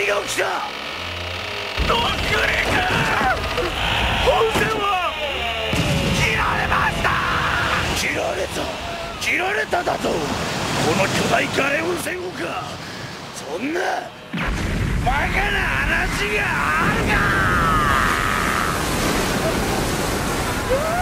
が起きた。どっくりか。本線は切られました。切られただと。この巨大火炎戦をか。そんなバカな話があるか。